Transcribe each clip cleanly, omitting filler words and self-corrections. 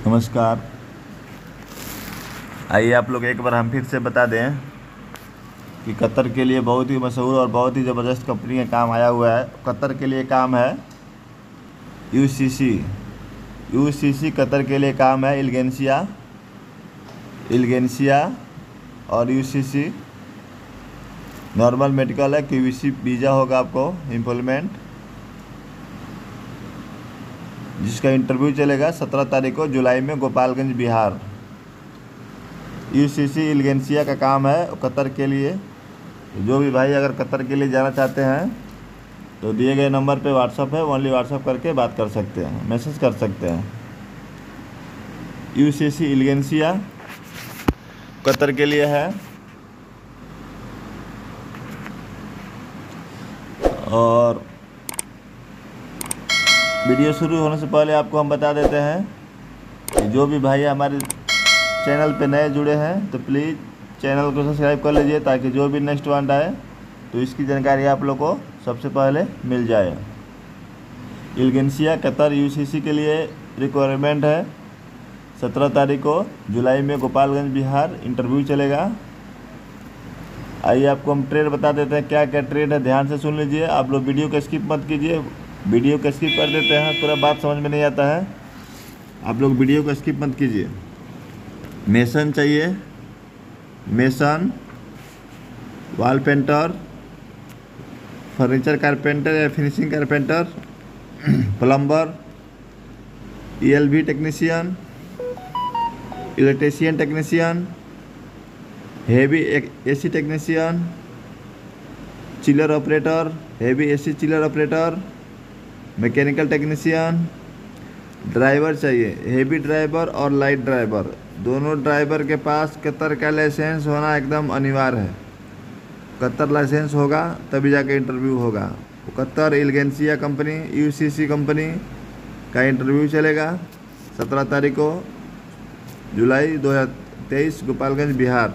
नमस्कार। आइए आप लोग एक बार हम फिर से बता दें कि कतर के लिए बहुत ही मशहूर और बहुत ही ज़बरदस्त कंपनी का काम आया हुआ है। कतर के लिए काम है यूसीसी कतर के लिए काम है इल्गेंसिया और यूसीसी नॉर्मल मेडिकल है। क्यूवीसी वीज़ा होगा आपको एम्प्लॉयमेंट, जिसका इंटरव्यू चलेगा 17 तारीख को जुलाई में गोपालगंज बिहार। यूसीसी इल्गेंसिया का काम है कतर के लिए। जो भी भाई अगर कतर के लिए जाना चाहते हैं तो दिए गए नंबर पे व्हाट्सअप है, ओनली व्हाट्सअप करके बात कर सकते हैं, मैसेज कर सकते हैं। यूसीसी इल्गेंसिया कतर के लिए है। और वीडियो शुरू होने से पहले आपको हम बता देते हैं कि जो भी भाई हमारे चैनल पे नए जुड़े हैं तो प्लीज़ चैनल को सब्सक्राइब कर लीजिए, ताकि जो भी नेक्स्ट वांट आए तो इसकी जानकारी आप लोग को सबसे पहले मिल जाए। इल्गेंसिया कतर यूसीसी के लिए रिक्वायरमेंट है 17 तारीख को जुलाई में गोपालगंज बिहार इंटरव्यू चलेगा। आइए आपको हम ट्रेड बता देते हैं, क्या क्या ट्रेड है, ध्यान से सुन लीजिए। आप लोग वीडियो को स्किप मत कीजिए, वीडियो को स्किप कर देते हैं, पूरा बात समझ में नहीं आता है। आप लोग वीडियो को स्किप मत कीजिए। मेसन चाहिए, mason, wall painter, furniture carpenter या finishing carpenter, plumber, ELV technician, electrician technician, heavy AC technician, chiller operator, heavy AC chiller operator, mechanical technician, driver चाहिए, हेवी ड्राइवर और लाइट ड्राइवर। दोनों driver के पास Qatar का licence होना एकदम अनिवार्य है। कतर लाइसेंस होगा तभी जाके इंटरव्यू होगा। Qatar Elegancia company UCC company का इंटरव्यू चलेगा 17 तारीख को जुलाई 2023 Gopalganj Bihar.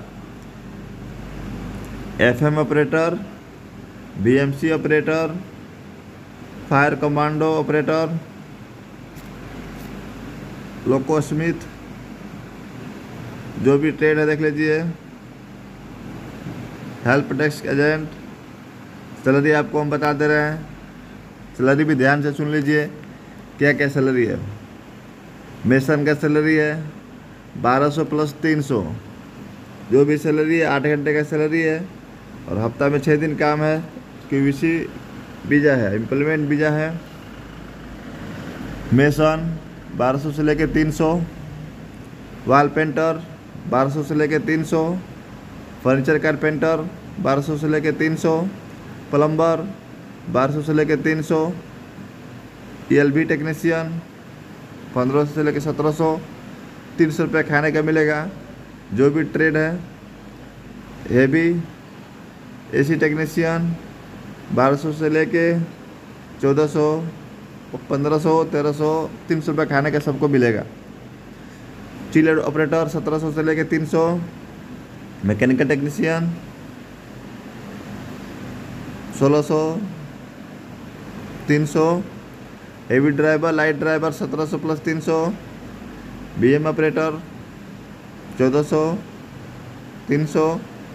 FM operator, BMC operator, fire commando operator, locksmith, जो भी ट्रेड है देख लीजिए। Help desk agent. सैलरी आपको हम बता दे रहे हैं, सैलरी भी ध्यान से सुन लीजिए क्या क्या सैलरी है। मेसन का सैलरी है 1200 प्लस 300, जो भी सैलरी है 8 घंटे का सैलरी है और हफ्ता में 6 दिन काम है। क्यूवीसी वीज़ा है, एम्प्लॉयमेंट वीज़ा है। मेसन 1200 से लेके 300, वॉल पेंटर 1200 से लेके 300, फर्नीचर कारपेंटर 1200 से लेके 300, प्लम्बर 1200 से लेके 300, ईएलवी टेक्नीशियन 1500 से लेके 1700। 300 रुपये खाने का मिलेगा। जो भी ट्रेड है, हेवी एसी टेक्नीशियन 1200 से लेके 1400, 1500, 1300, 300 रुपये खाने का सबको मिलेगा। चिलर ऑपरेटर 1700 से लेके 300, mechanical technician 1600, 300, heavy driver light driver 1700 plus 300, BM operator 1400, 300।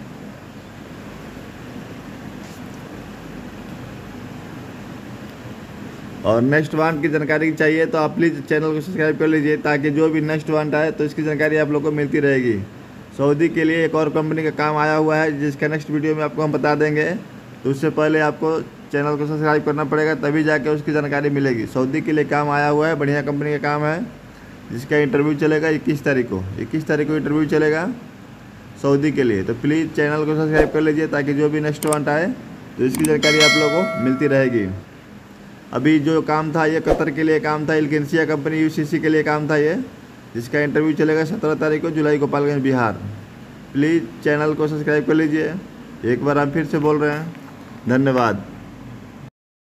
और नेक्स्ट वांट की जानकारी चाहिए तो आप प्लीज़ चैनल को सब्सक्राइब कर लीजिए, ताकि जो भी नेक्स्ट वांट आए तो इसकी जानकारी आप लोग को मिलती रहेगी। सऊदी के लिए एक और कंपनी का काम आया हुआ है, जिसका नेक्स्ट वीडियो में आपको हम बता देंगे। तो उससे पहले आपको चैनल को सब्सक्राइब करना पड़ेगा, तभी जाके उसकी जानकारी मिलेगी। सऊदी के लिए काम आया हुआ है, बढ़िया कंपनी का काम है, जिसका इंटरव्यू चलेगा 21 तारीख को। 21 तारीख को इंटरव्यू चलेगा सऊदी के लिए। तो प्लीज़ चैनल को सब्सक्राइब कर लीजिए, ताकि जो भी नेक्स्ट वांट आए तो इसकी जानकारी आप लोगों को मिलती रहेगी। अभी जो काम था ये कतर के लिए काम था, इल्गेंसिया कंपनी यूसीसी के लिए काम था ये, जिसका इंटरव्यू चलेगा 17 तारीख को जुलाई गोपालगंज बिहार। प्लीज़ चैनल को सब्सक्राइब कर लीजिए। एक बार हम फिर से बोल रहे हैं, धन्यवाद।